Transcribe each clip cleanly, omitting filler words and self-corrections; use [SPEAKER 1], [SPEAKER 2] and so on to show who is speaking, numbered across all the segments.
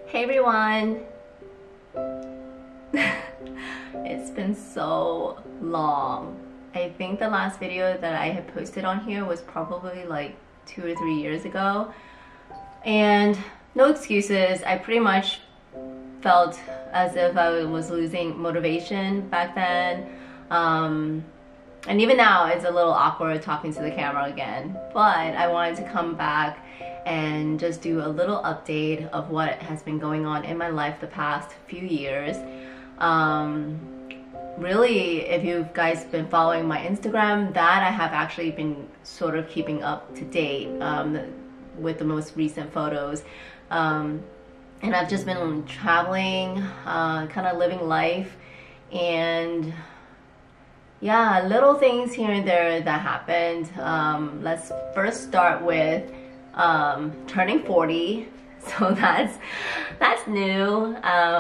[SPEAKER 1] Hey everyone! It's been so long. I think the last video that I had posted on here was probably like 2 or 3 years ago. And no excuses, I pretty much felt as if I was losing motivation back then. And even now it's a little awkward talking to the camera again. But I wanted to come back and just do a little update of what has been going on in my life the past few years. Really, if you guys been following my Instagram, that I have actually been sort of keeping up to date with the most recent photos. And I've just been traveling, kind of living life, and yeah, little things here and there that happened. Let's first start with turning 40, so that's new.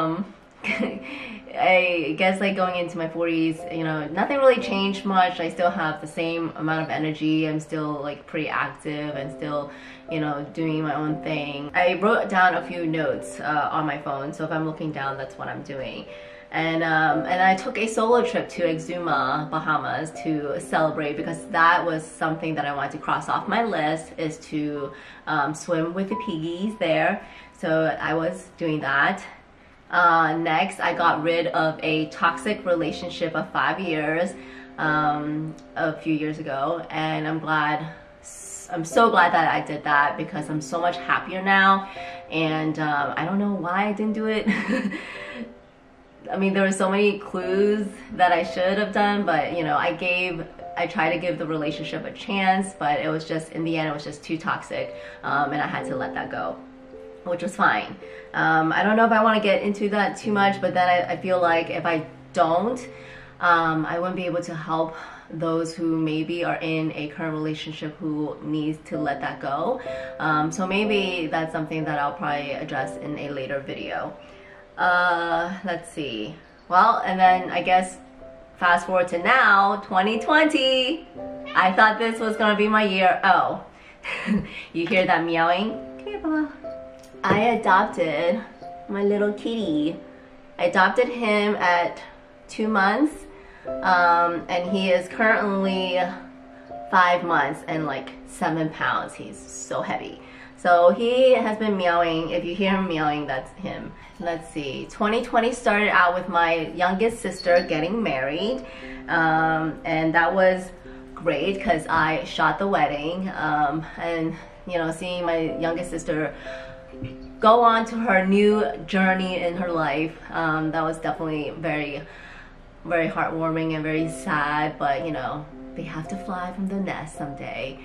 [SPEAKER 1] I guess like going into my 40s, you know, nothing really changed much. I still have the same amount of energy. I'm still like pretty active and still, you know, doing my own thing. I wrote down a few notes on my phone, so if I'm looking down, that's what I'm doing. And I took a solo trip to Exuma, Bahamas to celebrate, because that was something that I wanted to cross off my list, is to swim with the piggies there. So I was doing that. Next, I got rid of a toxic relationship of 5 years a few years ago, and I'm so glad that I did that, because I'm so much happier now. And I don't know why I didn't do it. I mean, there were so many clues that I should have done, but you know, I tried to give the relationship a chance, but it was just, in the end, it was just too toxic, and I had to let that go, which was fine. I don't know if I want to get into that too much, but then I feel like if I don't, I wouldn't be able to help those who maybe are in a current relationship who needs to let that go. So maybe that's something that I'll probably address in a later video. Let's see. Well, and then I guess fast forward to now, 2020. I thought this was gonna be my year. Oh, you hear that meowing? Okay, Baba. I adopted my little kitty. I adopted him at 2 months, and he is currently 5 months and like 7 pounds. He's so heavy. So he has been meowing. If you hear him meowing, that's him. Let's see, 2020 started out with my youngest sister getting married, and that was great because I shot the wedding, and you know, seeing my youngest sister go on to her new journey in her life, that was definitely very, very heartwarming and very sad, but you know, they have to fly from the nest someday.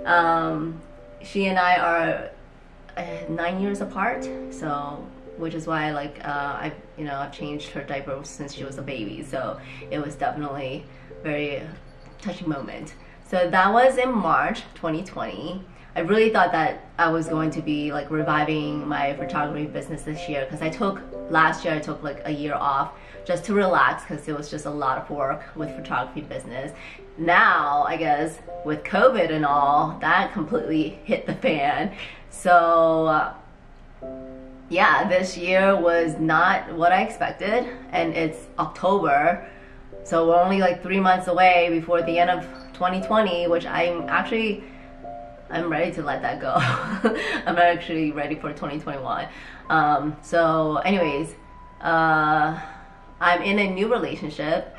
[SPEAKER 1] She and I are 9 years apart, so which is why I've changed her diaper since she was a baby, so it was definitely very touching moment. So that was in March 2020. I really thought that I was going to be like reviving my photography business this year, because last year I took like a year off just to relax, because it was just a lot of work with photography business. Now, I guess with COVID and all, that completely hit the fan. So yeah, this year was not what I expected, and it's October, so we're only like 3 months away before the end of 2020, which I'm ready to let that go. I'm actually ready for 2021. So anyways, I'm in a new relationship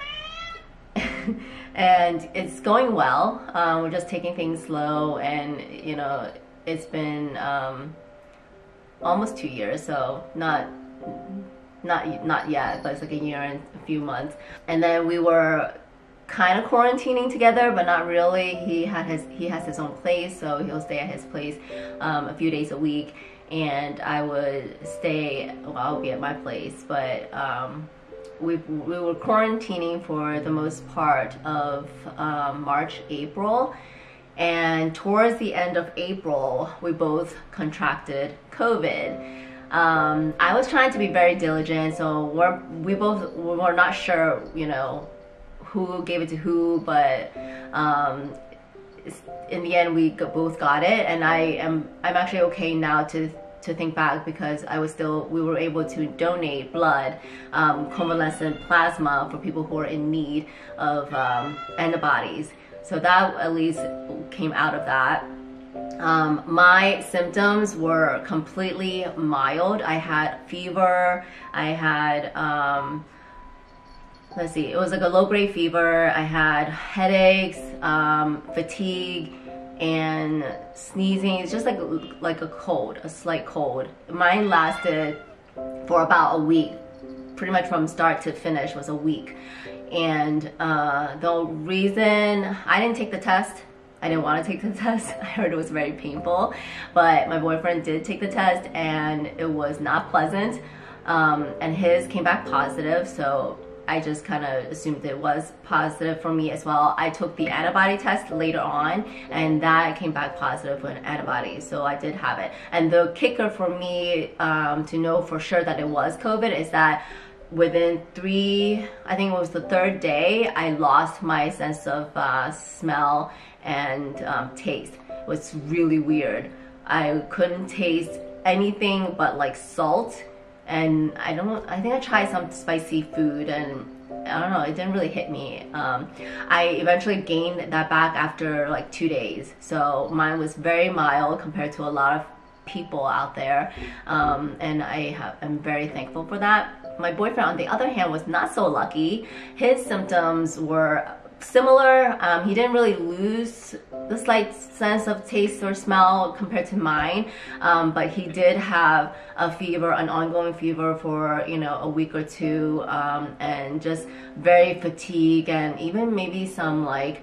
[SPEAKER 1] and it's going well. We're just taking things slow, and you know, it's been almost 2 years, so not yet, but it's like a year and a few months. And then we were kind of quarantining together, but not really. He has his own place, so he'll stay at his place a few days a week, and I would stay, well, I'll be at my place. But we were quarantining for the most part of March, April, and towards the end of April we both contracted COVID. I was trying to be very diligent, so we were not sure, you know, who gave it to who, but in the end we both got it, and I'm actually okay now to to think back because we were able to donate blood, convalescent plasma for people who are in need of antibodies. So that at least came out of that. My symptoms were completely mild. I had fever, I had, let's see, it was like a low-grade fever, I had headaches, fatigue, and sneezing. It's just like a cold, a slight cold. Mine lasted for about a week. Pretty much from start to finish was a week. And the reason I didn't take the test, I didn't want to take the test. I heard it was very painful, but my boyfriend did take the test and it was not pleasant. And his came back positive, so I just kind of assumed it was positive for me as well. I took the antibody test later on and that came back positive with antibodies, so I did have it. And the kicker for me to know for sure that it was COVID is that within I think it was the third day, I lost my sense of smell and taste. It was really weird. I couldn't taste anything but like salt, and I think I tried some spicy food and I don't know, it didn't really hit me. I eventually gained that back after like 2 days, so mine was very mild compared to a lot of people out there, and I'm very thankful for that. My boyfriend, on the other hand, was not so lucky. His symptoms were similar. He didn't really lose the slight sense of taste or smell compared to mine, but he did have a fever, an ongoing fever for a week or two, and just very fatigued, and even maybe some like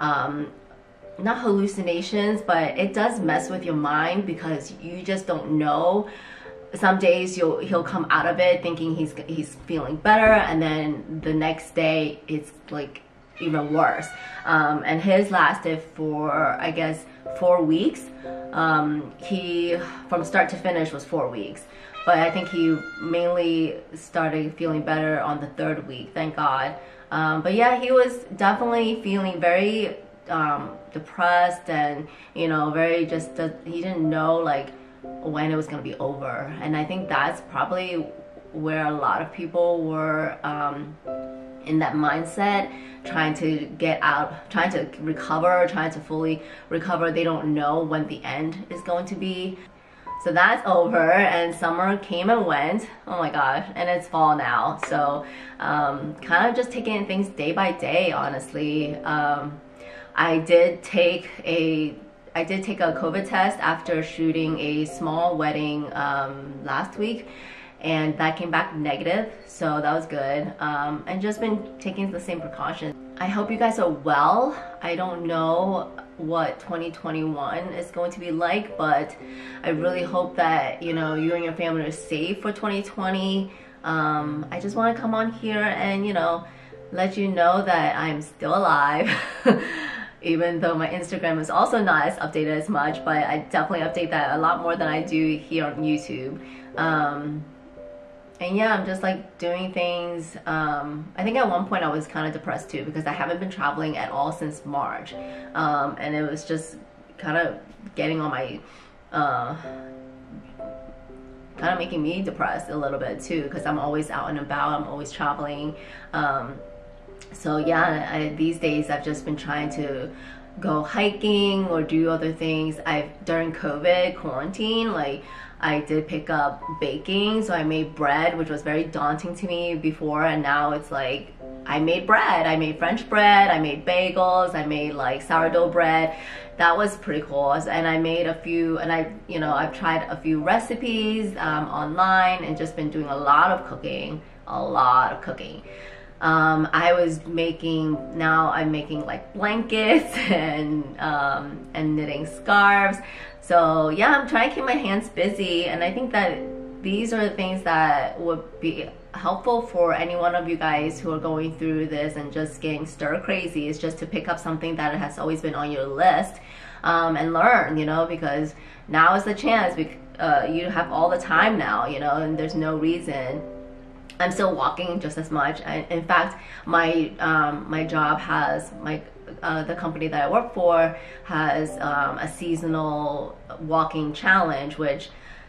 [SPEAKER 1] not hallucinations, but it does mess with your mind because you just don't know. Some days he'll come out of it thinking he's feeling better, and then the next day it's like even worse. And his lasted for I guess 4 weeks. He from start to finish was 4 weeks, but I think he mainly started feeling better on the 3rd week, thank God. But yeah, he was definitely feeling very depressed, and very just he didn't know like when it was going to be over. And I think that's probably where a lot of people were in that mindset, trying to get out, trying to recover, trying to fully recover. They don't know when the end is going to be. So that's over, and summer came and went. Oh my gosh, and it's fall now. So kind of just taking things day by day, honestly. I did take a COVID test after shooting a small wedding last week, and that came back negative, so that was good. And just been taking the same precautions. I hope you guys are well. I don't know what 2021 is going to be like, but I really hope that you and your family are safe for 2020. I just want to come on here and let you know that I'm still alive. Even though my Instagram is also not as updated as much, but I definitely update that a lot more than I do here on YouTube. And yeah, I'm just like doing things. I think at one point I was kind of depressed too, because I haven't been traveling at all since March. And it was just kind of getting on my, kind of making me depressed a little bit too, because I'm always out and about, I'm always traveling. So yeah, these days I've just been trying to go hiking or do other things. During COVID quarantine, like I did pick up baking, so I made bread, which was very daunting to me before, and now it's like I made bread. I made French bread, I made bagels, I made like sourdough bread. That was pretty cool. And I made a few, and I've tried a few recipes online, and just been doing a lot of cooking. I'm making like blankets and knitting scarves. So yeah, I'm trying to keep my hands busy, and I think that these are the things that would be helpful for any one of you guys who are going through this and just getting stir crazy, is just to pick up something that has always been on your list and learn, because now is the chance. You have all the time now, and there's no reason. I'm still walking just as much. In fact, my job has the company that I work for has a seasonal walking challenge, which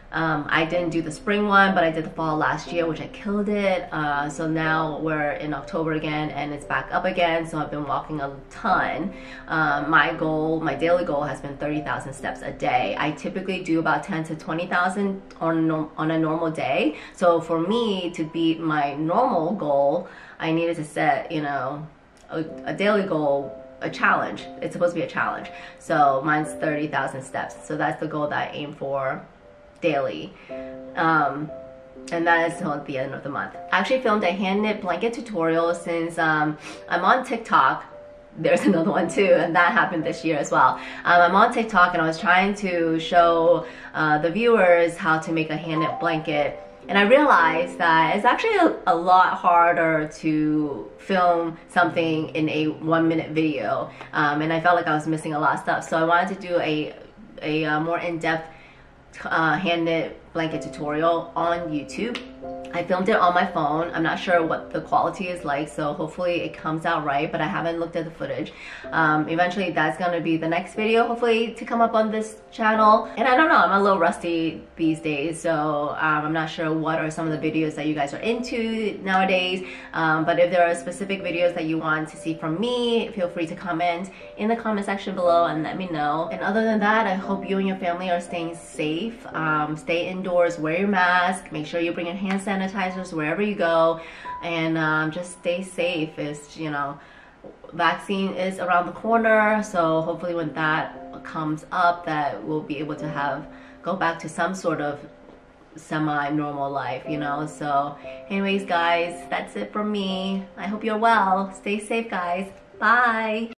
[SPEAKER 1] I didn't do the spring one, but I did the fall last year, which I killed it. So now we're in October again and it's back up again. So I've been walking a ton. My daily goal has been 30,000 steps a day. I typically do about 10 to 20,000 on a normal day. So for me to beat my normal goal, I needed to set, you know, a daily goal, a challenge. It's supposed to be a challenge. So mine's 30,000 steps. So that's the goal that I aim for daily. And that is till the end of the month. I actually filmed a hand knit blanket tutorial since I'm on TikTok. There's another one too, and that happened this year as well. I'm on TikTok and I was trying to show the viewers how to make a hand knit blanket. And I realized that it's actually a lot harder to film something in a 1-minute video. And I felt like I was missing a lot of stuff. So I wanted to do a more in-depth hand knit blanket tutorial on YouTube. I filmed it on my phone. I'm not sure what the quality is like, so hopefully it comes out right, but I haven't looked at the footage. Eventually that's gonna be the next video, hopefully, to come up on this channel. And I don't know, I'm a little rusty these days, so I'm not sure what are some of the videos that you guys are into nowadays. But if there are specific videos that you want to see from me, feel free to comment in the comment section below and let me know. And other than that, I hope you and your family are staying safe. Stay indoors, wear your mask, make sure you bring your hand sanitizers wherever you go, and just stay safe. Is, you know, vaccine is around the corner, so hopefully when that comes up that we'll be able to go back to some sort of semi-normal life, you know. So anyways guys, that's it from me. I hope you're well. Stay safe guys. Bye.